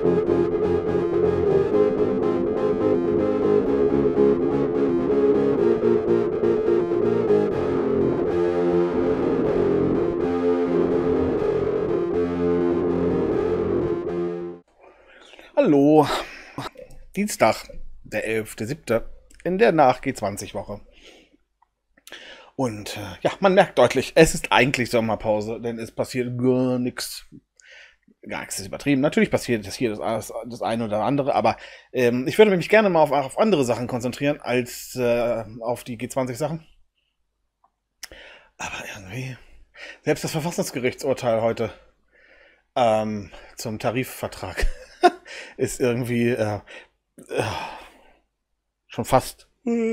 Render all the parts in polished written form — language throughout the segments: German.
Hallo, Dienstag, der 11.07. in der Nach-G20-Woche. Und ja, man merkt deutlich, es ist eigentlich Sommerpause, denn es passiert gar nichts. Gar nichts ist übertrieben. Natürlich passiert das hier das eine oder andere, aber ich würde mich gerne mal auf andere Sachen konzentrieren als auf die G20-Sachen. Aber irgendwie, selbst das Verfassungsgerichtsurteil heute zum Tarifvertrag ist irgendwie schon fast.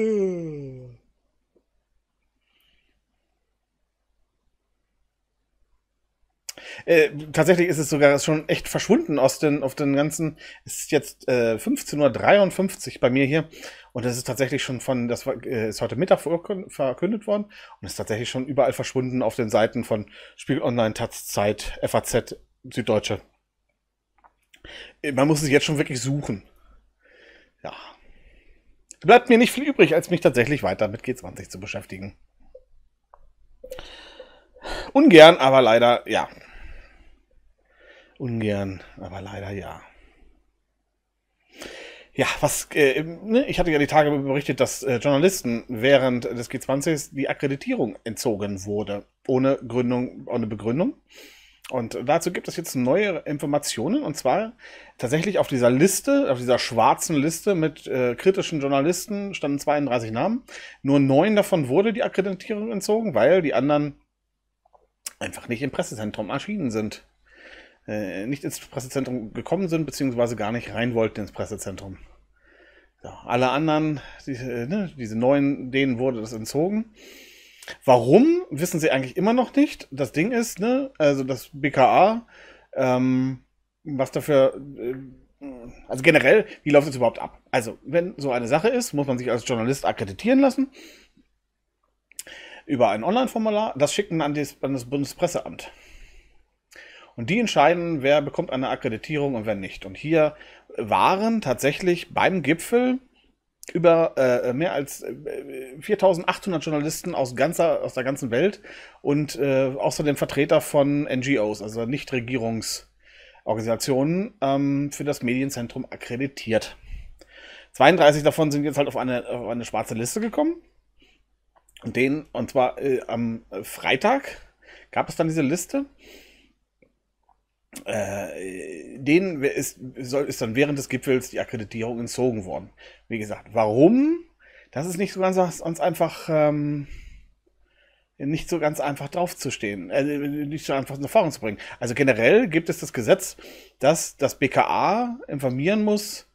Tatsächlich ist es sogar schon echt verschwunden auf den ganzen. Es ist jetzt 15:53 Uhr bei mir hier und es ist tatsächlich schon ist heute Mittag verkündet worden und ist tatsächlich schon überall verschwunden auf den Seiten von Spiegel Online, Taz, Zeit, FAZ, Süddeutsche. Man muss es jetzt schon wirklich suchen. Ja. Bleibt mir nicht viel übrig, als mich tatsächlich weiter mit G20 zu beschäftigen. Ungern, aber leider ja. Ungern, aber leider ja. Ja, ich hatte ja die Tage berichtet, dass Journalisten während des G20s die Akkreditierung entzogen wurde. Ohne Begründung. Und dazu gibt es jetzt neue Informationen, und zwar tatsächlich auf dieser Liste, auf dieser schwarzen Liste mit kritischen Journalisten standen 32 Namen. Nur 9 davon wurde die Akkreditierung entzogen, weil die anderen einfach nicht im Pressezentrum erschienen sind. Nicht ins Pressezentrum gekommen sind, beziehungsweise gar nicht rein wollten ins Pressezentrum. So, alle anderen, diese 9, denen wurde das entzogen. Warum, wissen sie eigentlich immer noch nicht. Das Ding ist, also das BKA, was dafür, also generell, wie läuft es überhaupt ab? Also, wenn so eine Sache ist, muss man sich als Journalist akkreditieren lassen. Über ein Online-Formular, das schicken an das Bundespresseamt. Und die entscheiden, wer bekommt eine Akkreditierung und wer nicht. Und hier waren tatsächlich beim Gipfel über mehr als 4.800 Journalisten aus der ganzen Welt und außerdem Vertreter von NGOs, also Nichtregierungsorganisationen, für das Medienzentrum akkreditiert. 32 davon sind jetzt halt auf eine schwarze Liste gekommen. Und zwar am Freitag gab es dann diese Liste. Denen ist dann während des Gipfels die Akkreditierung entzogen worden. Wie gesagt, warum? Das ist nicht so ganz einfach, nicht so ganz einfach draufzustehen, nicht so einfach in Erfahrung zu bringen. Also generell gibt es das Gesetz, dass das BKA informieren muss,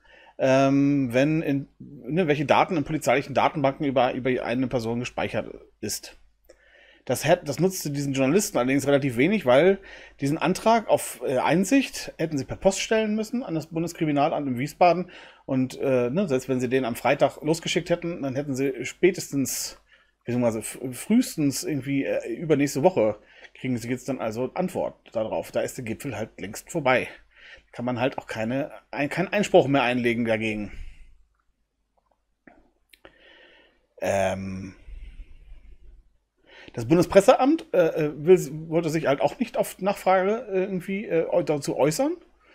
welche Daten in polizeilichen Datenbanken über eine Person gespeichert ist. Das nutzte diesen Journalisten allerdings relativ wenig, weil diesen Antrag auf Einsicht hätten sie per Post stellen müssen an das Bundeskriminalamt in Wiesbaden. Und selbst wenn sie den am Freitag losgeschickt hätten, dann hätten sie spätestens, beziehungsweise frühestens irgendwie übernächste Woche, kriegen sie jetzt dann also Antwort darauf. Da ist der Gipfel halt längst vorbei. Kann man halt auch keinen Einspruch mehr einlegen dagegen. Das Bundespresseamt wollte sich halt auch nicht auf Nachfrage irgendwie dazu äußern,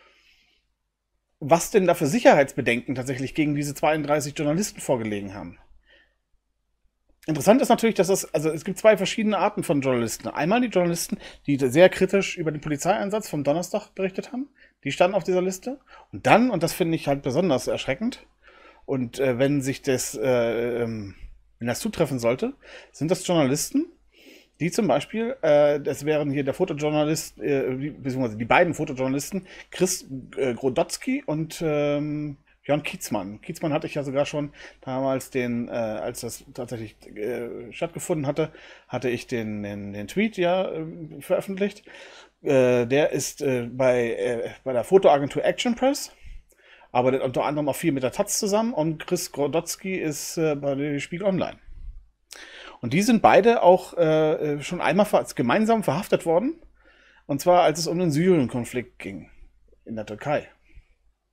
was denn da für Sicherheitsbedenken tatsächlich gegen diese 32 Journalisten vorgelegen haben. Interessant ist natürlich, dass es gibt 2 verschiedene Arten von Journalisten. Einmal die Journalisten, die sehr kritisch über den Polizeieinsatz vom Donnerstag berichtet haben. Die standen auf dieser Liste. Und dann, und das finde ich halt besonders erschreckend, und wenn das zutreffen sollte, sind das Journalisten, die zum Beispiel, das wären hier der Fotojournalist, beziehungsweise die beiden Fotojournalisten, Chris Grodotzky und Jörn Kietzmann. Kietzmann hatte ich ja sogar schon damals als das tatsächlich stattgefunden hatte ich den Tweet ja veröffentlicht. Der ist bei der Fotoagentur Action Press, arbeitet unter anderem auch viel mit der Taz zusammen, und Chris Grodotzky ist bei Spiegel Online. Und die sind beide auch schon einmal gemeinsam verhaftet worden. Und zwar, als es um den Syrien-Konflikt ging in der Türkei.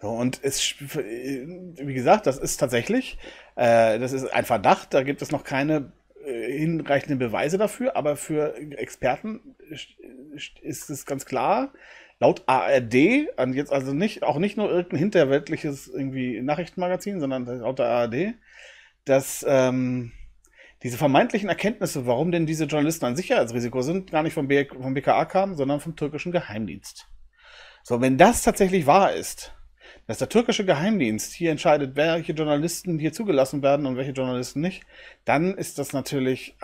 So, und wie gesagt, das ist tatsächlich, das ist ein Verdacht, da gibt es noch keine hinreichenden Beweise dafür, aber für Experten ist es ganz klar, laut ARD, und jetzt also nicht, auch nicht nur irgendein hinterweltliches irgendwie Nachrichtenmagazin, sondern laut der ARD, dass diese vermeintlichen Erkenntnisse, warum denn diese Journalisten ein Sicherheitsrisiko sind, gar nicht vom BKA kamen, sondern vom türkischen Geheimdienst. So, wenn das tatsächlich wahr ist, dass der türkische Geheimdienst hier entscheidet, welche Journalisten hier zugelassen werden und welche Journalisten nicht, dann ist das natürlich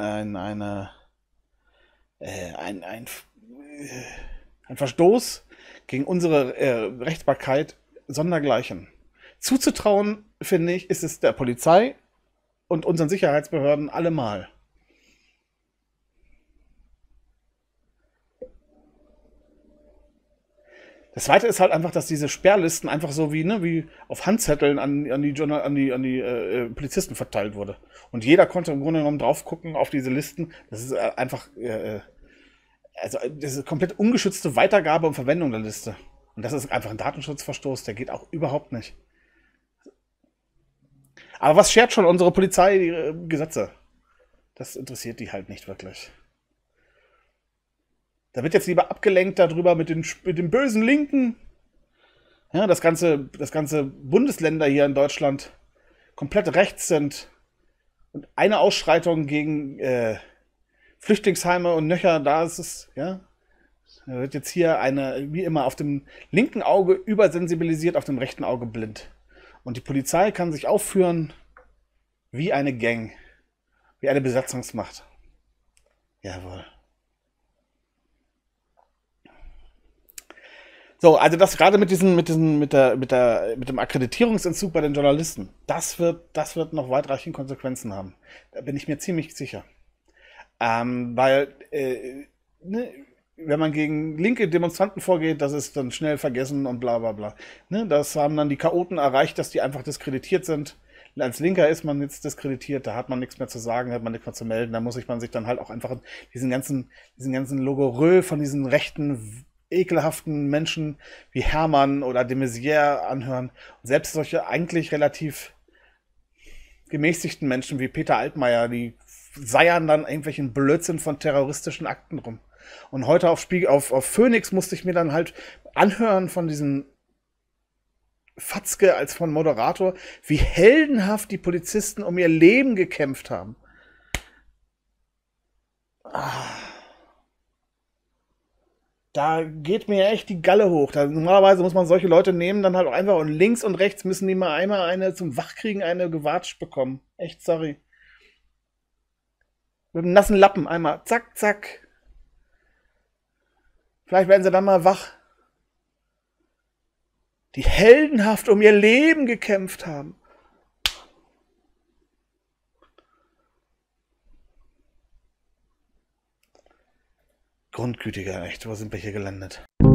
ein Verstoß gegen unsere Rechtsbarkeit sondergleichen. Zuzutrauen, finde ich, ist es der Polizei und unseren Sicherheitsbehörden allemal. Das Zweite ist halt einfach, dass diese Sperrlisten einfach so wie, ne, wie auf Handzetteln an die Polizisten verteilt wurde. Und jeder konnte im Grunde genommen drauf gucken auf diese Listen. Das ist einfach, also das ist komplett ungeschützte Weitergabe und Verwendung der Liste. Und das ist einfach ein Datenschutzverstoß, der geht auch überhaupt nicht. Aber was schert schon unsere Polizei die Gesetze? Das interessiert die halt nicht wirklich. Da wird jetzt lieber abgelenkt darüber mit den bösen Linken. Ja, das ganze Bundesländer hier in Deutschland komplett rechts sind und eine Ausschreitung gegen Flüchtlingsheime und Nöcher, da ist es, ja. Da wird jetzt hier wie immer, auf dem linken Auge übersensibilisiert, auf dem rechten Auge blind. Und die Polizei kann sich aufführen wie eine Gang, wie eine Besatzungsmacht. Jawohl. So, also das gerade mit dem Akkreditierungsentzug bei den Journalisten, das wird noch weitreichende Konsequenzen haben. Da bin ich mir ziemlich sicher. Weil, ne, wenn man gegen linke Demonstranten vorgeht, das ist dann schnell vergessen und bla bla bla. Ne, das haben dann die Chaoten erreicht, dass die einfach diskreditiert sind. Als Linker ist man jetzt diskreditiert, da hat man nichts mehr zu sagen, da hat man nichts mehr zu melden, da muss man sich dann halt auch einfach diesen ganzen Logorö von diesen rechten, ekelhaften Menschen wie Hermann oder de Maizière anhören. Und selbst solche eigentlich relativ gemäßigten Menschen wie Peter Altmaier, die seiern dann irgendwelchen Blödsinn von terroristischen Akten rum. Und heute auf Phoenix musste ich mir dann halt anhören von diesem Fatzke als von Moderator, wie heldenhaft die Polizisten um ihr Leben gekämpft haben. Da geht mir echt die Galle hoch. Normalerweise muss man solche Leute nehmen, dann halt auch einfach und links und rechts müssen die mal einmal eine zum Wachkriegen, eine gewatscht bekommen. Echt sorry. Mit einem nassen Lappen einmal. Zack, zack. Vielleicht werden sie dann mal wach. Die heldenhaft um ihr Leben gekämpft haben. Grundgütiger, echt. Wo sind wir hier gelandet?